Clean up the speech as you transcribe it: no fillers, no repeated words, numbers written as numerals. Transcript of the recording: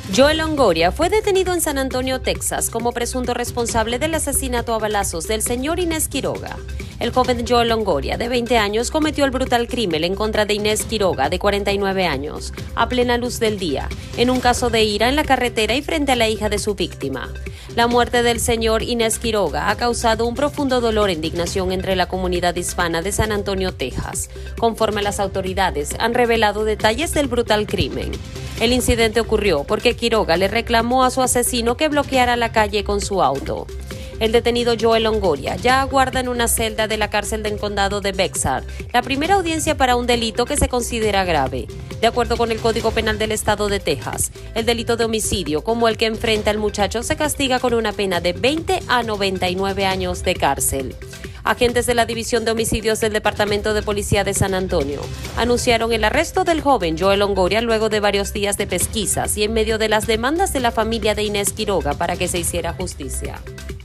Joel Longoria fue detenido en San Antonio, Texas, como presunto responsable del asesinato a balazos del señor Inés Quiroga. El joven Joel Longoria, de 20 años, cometió el brutal crimen en contra de Inés Quiroga, de 49 años, a plena luz del día, en un caso de ira en la carretera y frente a la hija de su víctima. La muerte del señor Inés Quiroga ha causado un profundo dolor e indignación entre la comunidad hispana de San Antonio, Texas, conforme las autoridades han revelado detalles del brutal crimen. El incidente ocurrió porque Quiroga le reclamó a su asesino que bloqueara la calle con su auto. El detenido Joel Longoria ya aguarda en una celda de la cárcel del condado de Bexar la primera audiencia para un delito que se considera grave. De acuerdo con el Código Penal del Estado de Texas, el delito de homicidio, como el que enfrenta el muchacho, se castiga con una pena de 20 a 99 años de cárcel. Agentes de la División de Homicidios del Departamento de Policía de San Antonio anunciaron el arresto del joven Joel Longoria luego de varios días de pesquisas y en medio de las demandas de la familia de Inés Quiroga para que se hiciera justicia.